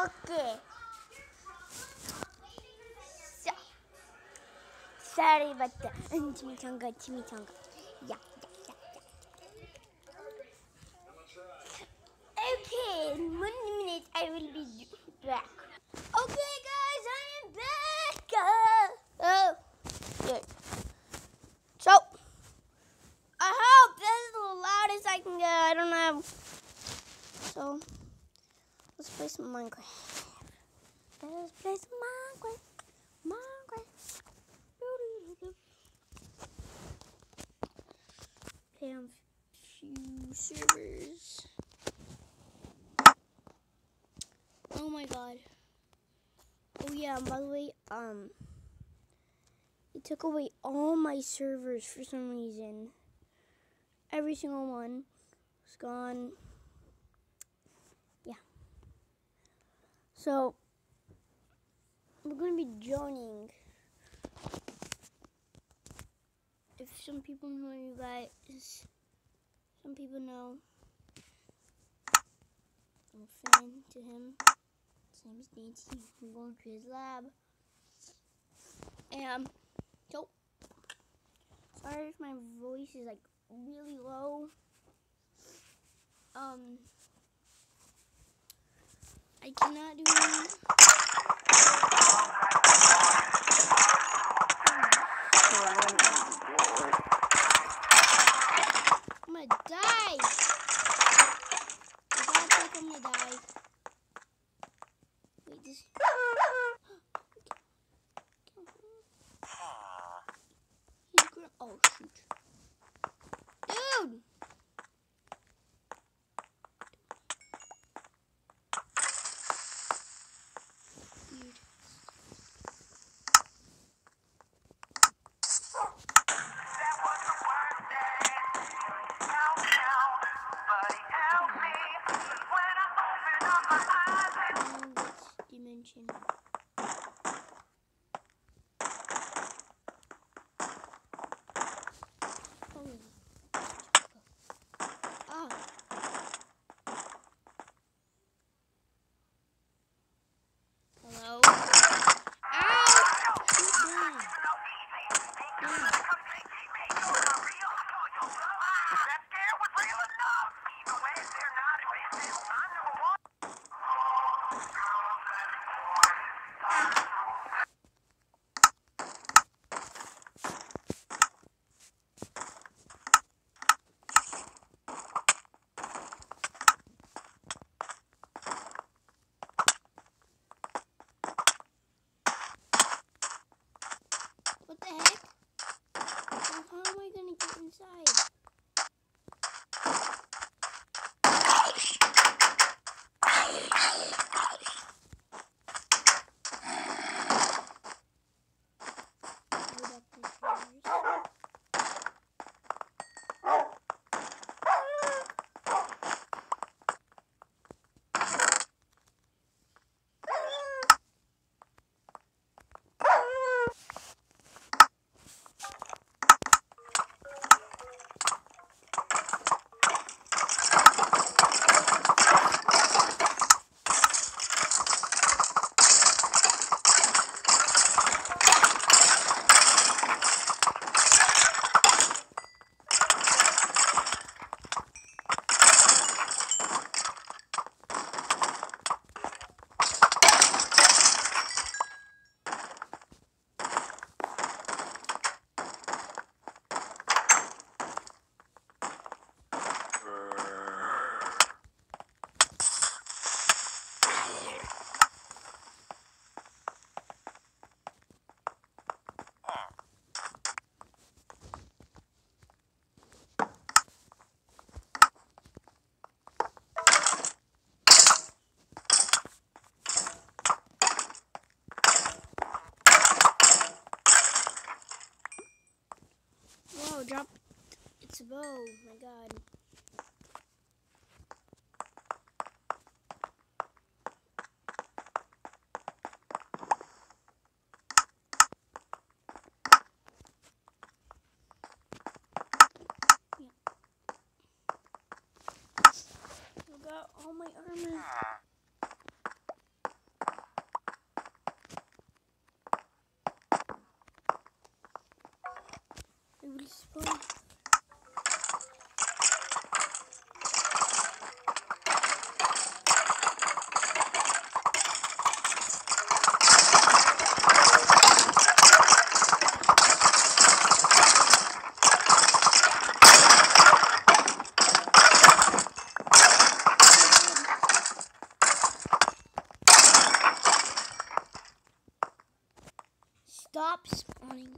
Okay. So, sorry about the chimichanga. Yeah. Okay, in 1 minute I will be back. Okay, guys, I am back. Oh, good. So, I hope this is the loudest I can get. I don't know. So, let's play some Minecraft. Okay, I'm few servers. Oh my god. Oh yeah, and by the way, it took away all my servers for some reason. Every single one was gone. Yeah. So, we're going to be joining. If some people know you guys, some people know. I'm a fan to him. His name is Nancy. I'm going to his lab. And, so, sorry if my voice is like really low. I cannot do it. I'm gonna die. I gotta think I'm gonna die. Wait, this. He's gonna. Oh shoot, dude. Weird. Dimension. Holy. Ah. Hello. What the heck? Well, how am I gonna get inside? Whoa, drop its bow. Oh my god. I got all my armor. Stop spawning.